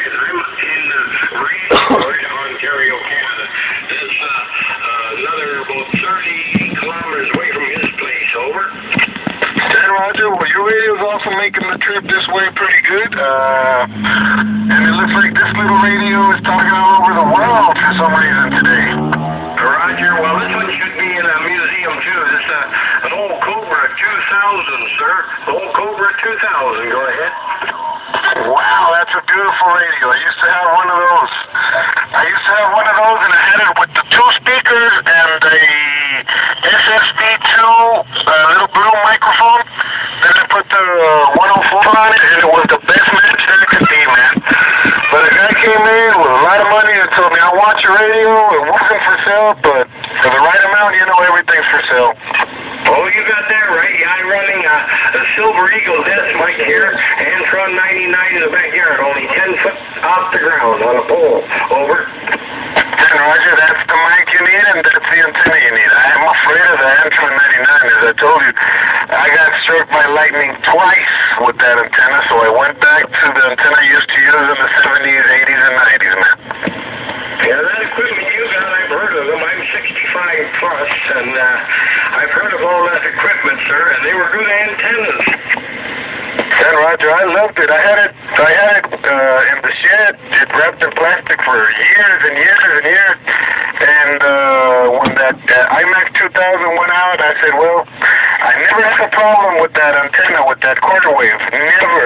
guys. I'm in Rainford, Ontario, Canada. That's another about 30 kilometers away from his place. Over. Dan Roger, well, your radio's also making the trip this way pretty good. And it looks like this little radio is talking all over the world for some reason today. Roger, well, this one should be in a museum, too. It's an old Cobra 2000, sir. Old Cobra 2000. Go ahead. Wow, that's a beautiful radio. I used to have one of those. And I had it with the 2 speakers and a SSB2 little blue microphone. Then I put the 104 on it, and it was the best match that it could be, man. But a guy came in with a lot of money and told me, I want your radio. It wasn't for sale, but for the right amount, you know, everything's for sale. Oh, you got that right. Yeah, I'm running a Silver Eagle desk mic here, Antron 99 in the backyard, only 10 foot off the ground on a pole. Over. And Roger, that's the mic you need, and that's the antenna you need. I am afraid of the Antron 99, as I told you. I got struck by lightning twice with that antenna, so I went back to the antenna I used to use in the 70s, 80s, and 90s, man. Yeah, that equipment you got, I've heard of them. I'm 65 plus, and I've heard of all that equipment, sir, and they were good antennas. And Roger, I loved it. I had it in the shed. It wrapped in plastic for years and years and years. And when that IMAX 2000 went out, I said, well, I never had a problem with that antenna, with that quarter wave. Never.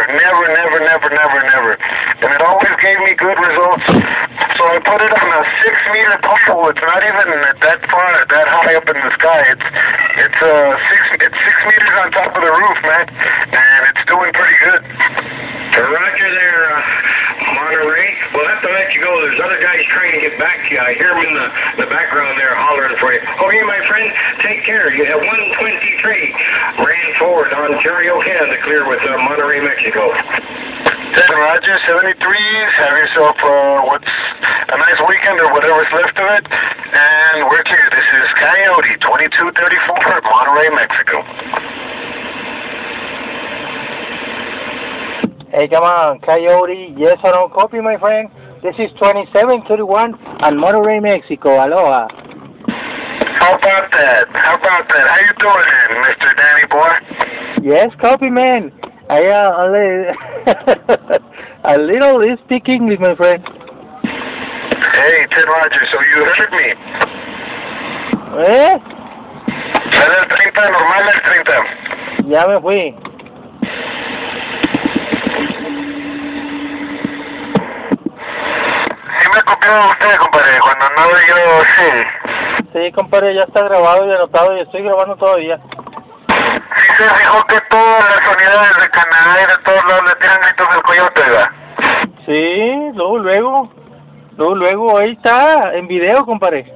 And it always gave me good results. So I put it on a 6-meter pole. It's not even that far, that high up in the sky. It's 6 meters on top of the roof, man. And it's doing pretty good. Roger there, Monterey. We'll have to let you go. There's other guys trying to get back to you. I hear them in the background there hollering for you. Okay, my friend, take care. You have 123 Rainford, Ontario, Canada, clear with Monterey, Mexico. Roger, 73s. Have yourself a nice weekend or whatever's left of it. And we're clear. This is Coyote 2234, Monterey, Mexico. Hey, come on, Coyote, yes or no copy, my friend? This is 2731 and Monterey, Mexico. Aloha. How about that? How you doing, Mr. Danny Boy? Yes, copy, man. I a little speak English, my friend. Hey, Ted Rogers, so you heard me. ¿Eh? ¿Es el 30, normal el 30? Ya me fui. Sí me copió usted, compadre, cuando no yo sí. Sí, compadre, ya está grabado y anotado y estoy grabando todavía. Sí se fijó que todas las unidades de Canadá y de todos lados le tiran gritos del coyote, ¿verdad? Sí, luego, ahí está, en video, compadre.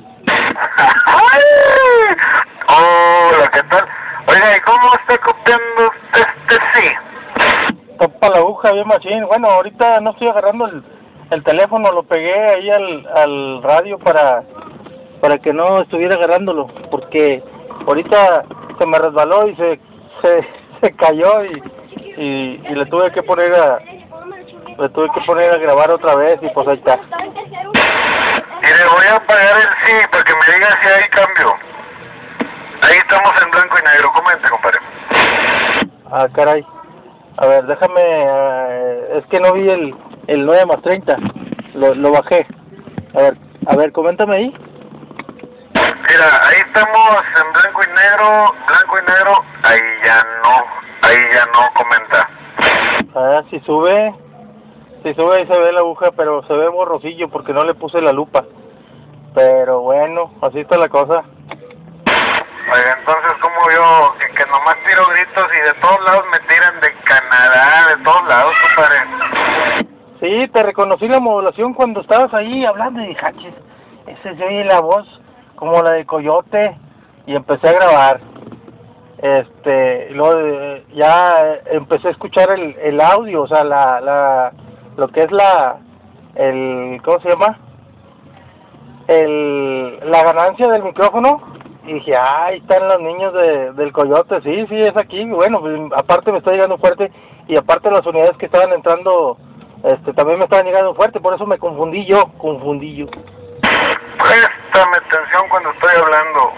Hola, ¿qué tal? Oiga, ¿y cómo está copiando sí? Topa la aguja, bien machín. Bueno, ahorita no estoy agarrando el teléfono, lo pegué ahí al radio para que no estuviera agarrándolo, porque ahorita se me resbaló y se cayó y le tuve que poner a grabar otra vez y pues ahí está. Y le voy a apagar el sí para que me diga si hay cambio. Ahí estamos en blanco y negro, comente, compadre. Ah, caray. A ver, déjame, es que no vi el 9 más 30, lo bajé. A ver, coméntame ahí. Mira, ahí estamos en blanco y negro, ahí ya no comenta. Ah, si sube ahí se ve la aguja, pero se ve borrosillo porque no le puse la lupa. Pero bueno, así está la cosa. Oiga, entonces como yo, que nomás tiro gritos y de todos lados me tiran de Canadá, de todos lados, compadre. Sí, te reconocí la modulación cuando estabas ahí hablando y dije, "Achis, ese se oye la voz como la de Coyote", y empecé a grabar. Luego ya empecé a escuchar el audio, o sea, lo que es ¿cómo se llama? La ganancia del micrófono. Y dije, ahí están los niños del Coyote, sí, es aquí. Bueno, pues, aparte me está llegando fuerte y aparte las unidades que estaban entrando también me estaban llegando fuerte, por eso me confundí yo. Préstame atención cuando estoy hablando.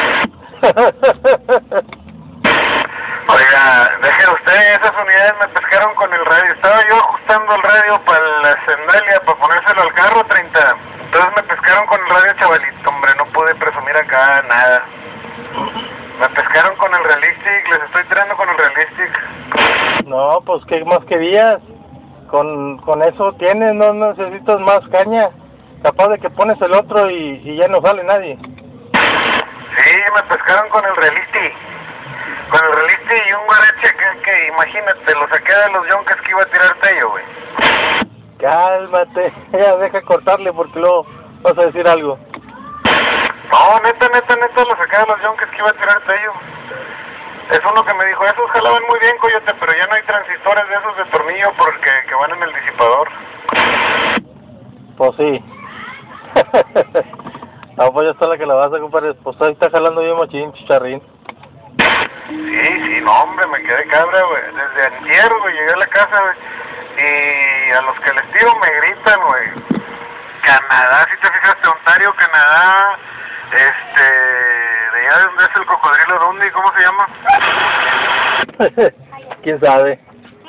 Oiga, deje usted, esas unidades me pescaron con el radio. Estaba yo ajustando el radio para la sandalia, para ponérselo al carro, 30. Entonces me pescaron con el radio, chavalito, hombre, no pude presumir acá nada. Me pescaron con el Realistic, les estoy tirando con el Realistic. No, pues, ¿qué más querías? Con eso tienes, no necesitas más caña. Capaz de que pones el otro y ya no sale nadie. Sí, me pescaron con el Realistic. Con el Realistic y un guarache que imagínate, lo saqué de los yonques que iba a tirar Tello, güey. Cálmate, ya deja cortarle porque luego vas a decir algo. No, neta, lo saqué de los yonques que iba a tirar Tello. Es uno que me dijo, esos jalaban muy bien, coyote, pero ya no hay transistores de esos de tornillo porque que van en el disipador. Pues sí. No, pues ya está la que la vas a comprar. Pues ahí está jalando bien machín, chicharrín. Sí, no, hombre, me quedé cabra, güey. Desde antier, güey, llegué a la casa, güey, y a los que les tiro me gritan, güey. Canadá, si te fijaste, Ontario, Canadá, de allá donde es el cocodrilo Dundee, ¿cómo se llama? ¿Quién sabe?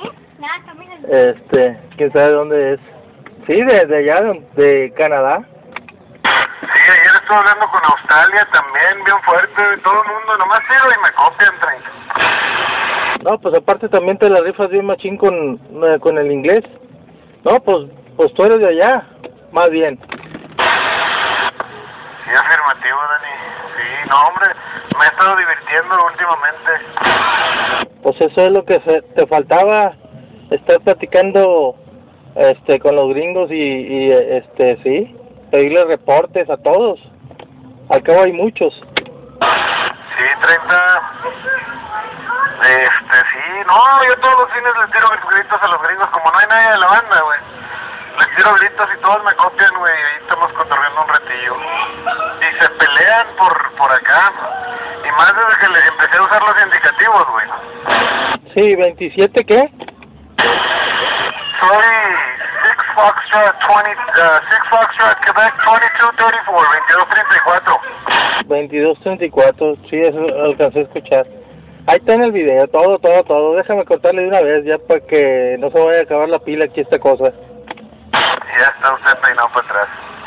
¿Quién sabe dónde es? Sí, de allá, de Canadá. Sí, ayer estuve hablando con Australia también, bien fuerte, todo el mundo, nomás tiro y me copian, 30. No, pues aparte también te la rifas bien machín con el inglés. No, pues tú eres de allá, más bien. Sí, afirmativo, Dani. Sí, no, hombre, me he estado divirtiendo últimamente. Pues eso es lo que te faltaba, estar platicando con los gringos y sí, pedirle reportes a todos. Al cabo hay muchos. Sí, 30. Sí, no, yo todos los fines les tiro gritos a los gringos, como no hay nadie de la banda, güey. Les tiro gritos y todos me copian, güey, y ahí estamos cotorreando un ratillo. Y se pelean por acá. Y más desde que les empecé a usar los indicativos, güey. Sí, ¿27 qué? Soy 6 Foxtrot Quebec 2234, 2234. 2234, sí, eso alcancé a escuchar. Ahí está en el video, todo. Déjame cortarle de una vez ya para que no se vaya a acabar la pila aquí esta cosa. Ya está usted peinado para atrás.